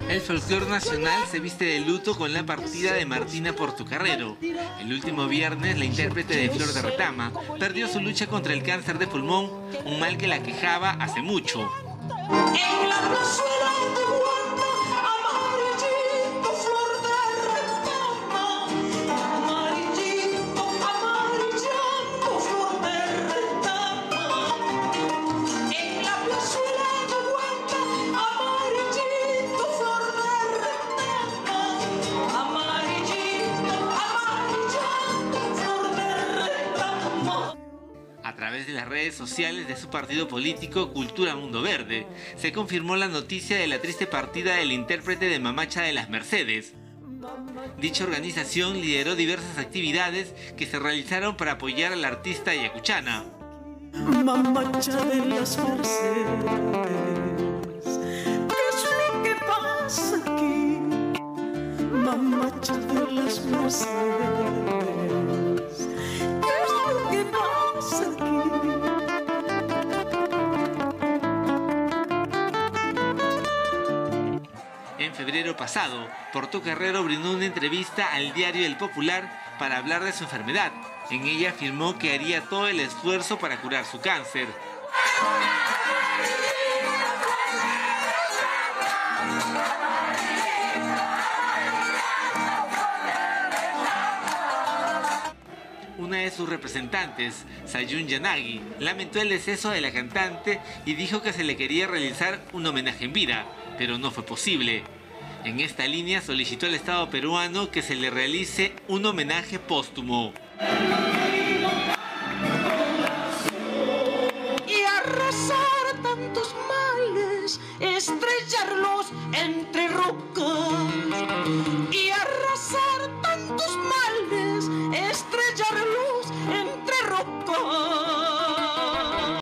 El folclore nacional se viste de luto con la partida de Martina Portocarrero. El último viernes, la intérprete de Flor de Retama perdió su lucha contra el cáncer de pulmón, un mal que la quejaba hace mucho. A través de las redes sociales de su partido político Cultura Mundo Verde, se confirmó la noticia de la triste partida del intérprete de Mamacha de las Mercedes. Dicha organización lideró diversas actividades que se realizaron para apoyar al artista ayacuchana. Mamacha de las Mercedes, ¿qué es lo que pasa aquí? Mamacha de las Mercedes, ¿qué es lo que pasa aquí? En febrero pasado, Portocarrero brindó una entrevista al diario El Popular para hablar de su enfermedad. En ella afirmó que haría todo el esfuerzo para curar su cáncer. Una de sus representantes, Sayun Yanagi, lamentó el deceso de la cantante y dijo que se le quería realizar un homenaje en vida, pero no fue posible. En esta línea solicitó al Estado peruano que se le realice un homenaje póstumo. Y arrasar tantos males, estrellarlos entre rocas. Y arrasar tantos males, estrellarlos entre rocas.